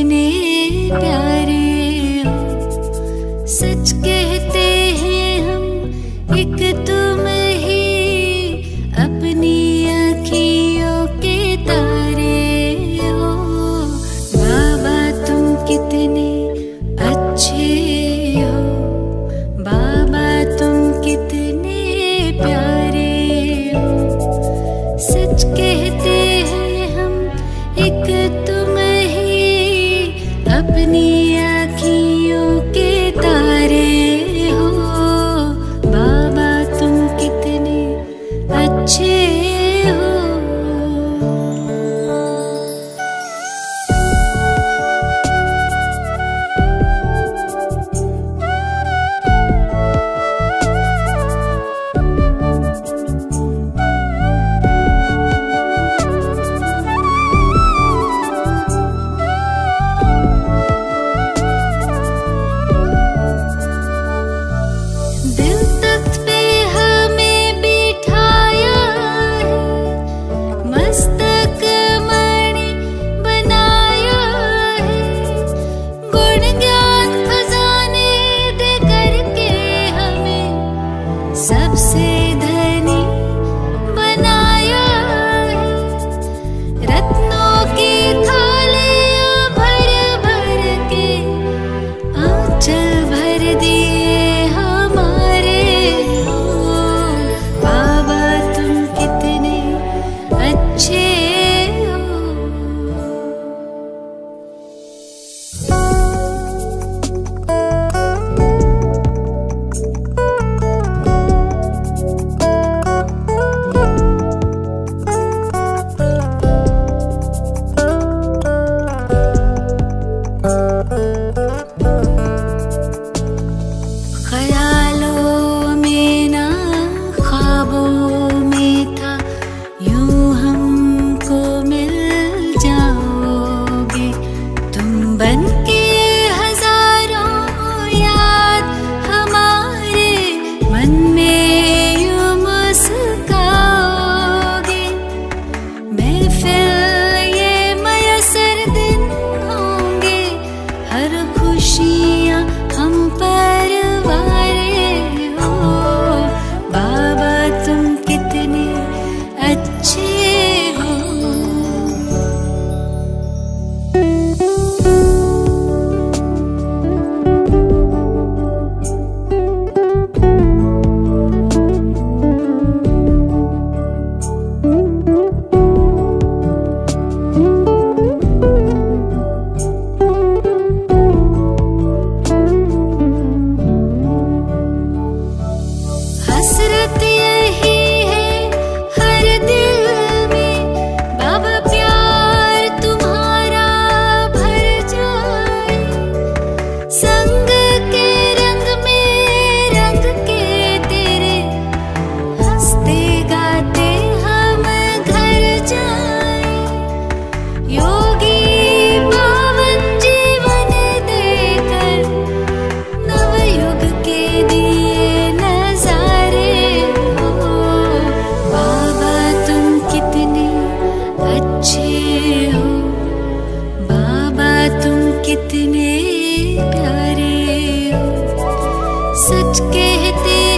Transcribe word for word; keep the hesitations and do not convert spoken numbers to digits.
कितने प्यारे हो। सच कहते हैं हम एक तुम ही अपनी अखियों के तारे हो। बाबा तुम कितने अच्छे हो, बाबा तुम कितने प्यारे हो। सच कहते हैं हम एक तुम ही अपनी आँखियों के तारे हो। बाबा तुम कितने अच्छे हो। दिल तख्त पे हमें बिठाया है, मस्तक मणि बनाया है। गुण ज्ञान खजाने दे करके हमें सबसे धनी बनाया है। रत्नों की थालियां भर भर के आंचल भर दिए हमारे हो। बाबा तुम कितने अच्छे हो। ख्यालों में ना ख्वाबों में था, यूं हमको मिल जाओगे। तुम बन के हजारों याद हमारे मन में यूं मुस्काओगे। महफिल ये मयसर दिन होंगे, हर खुशियाँ हम पर वारे हो। बाबा तुम कितने अच्छे हो। हसरत यही है हर दिल में, बाबा प्यार तुम्हारा भर जाए। संग के रंग में रंग के तेरे, हंसते गाते हम घर जाए। योगी पावन जीवन देकर नवयुग के दिए नजारे हो। बाबा तुम कितने अच्छे हो, बाबा तुम कितने प्यारे हो। सच कहते